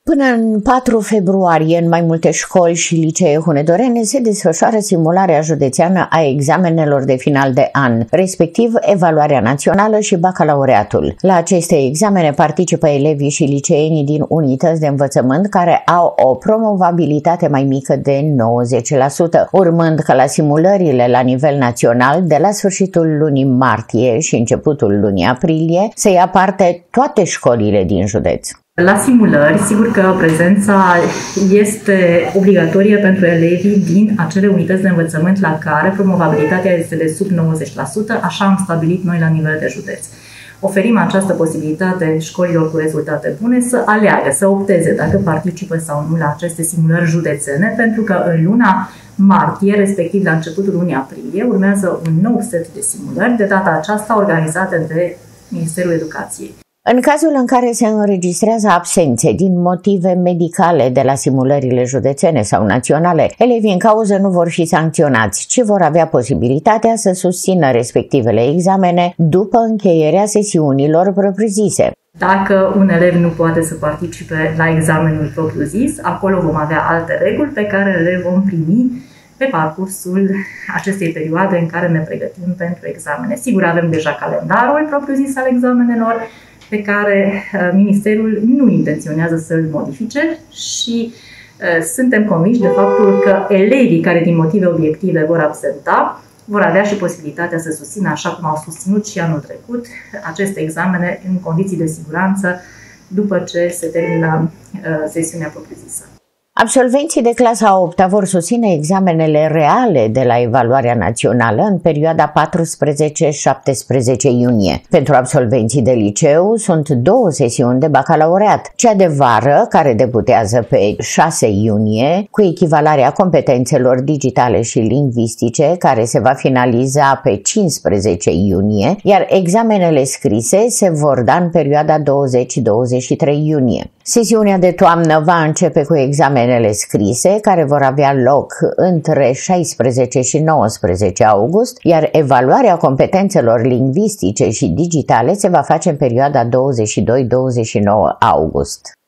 Până în 4 februarie, în mai multe școli și licee hunedorene se desfășoară simularea județeană a examenelor de final de an, respectiv evaluarea națională și bacalaureatul. La aceste examene participă elevii și liceenii din unități de învățământ care au o promovabilitate mai mică de 90%, urmând ca la simulările la nivel național, de la sfârșitul lunii martie și începutul lunii aprilie, să ia parte toate școlile din județ. La simulări, sigur că prezența este obligatorie pentru elevii din acele unități de învățământ la care promovabilitatea este de sub 90%, așa am stabilit noi la nivel de județ. Oferim această posibilitate școlilor cu rezultate bune să aleagă, să opteze dacă participă sau nu la aceste simulări județene, pentru că în luna martie, respectiv la începutul lunii aprilie, urmează un nou set de simulări, de data aceasta organizate de Ministerul Educației. În cazul în care se înregistrează absențe din motive medicale de la simulările județene sau naționale, elevii în cauză nu vor fi sancționați, ci vor avea posibilitatea să susțină respectivele examene după încheierea sesiunilor propriu-zise. Dacă un elev nu poate să participe la examenul propriu-zis, acolo vom avea alte reguli pe care le vom primi pe parcursul acestei perioade în care ne pregătim pentru examene. Sigur, avem deja calendarul propriu-zis al examenelor, pe care Ministerul nu intenționează să-l modifice și suntem convinși de faptul că elevii care din motive obiective vor absenta vor avea și posibilitatea să susțină, așa cum au susținut și anul trecut, aceste examene în condiții de siguranță după ce se termină sesiunea propriu-zisă. Absolvenții de clasa a 8-a vor susține examenele reale de la evaluarea națională în perioada 14-17 iunie. Pentru absolvenții de liceu sunt 2 sesiuni de bacalaureat, cea de vară, care debutează pe 6 iunie, cu echivalarea competențelor digitale și lingvistice, care se va finaliza pe 15 iunie, iar examenele scrise se vor da în perioada 20-23 iunie. Sesiunea de toamnă va începe cu examenele scrise, care vor avea loc între 16 și 19 august, iar evaluarea competențelor lingvistice și digitale se va face în perioada 22-29 august.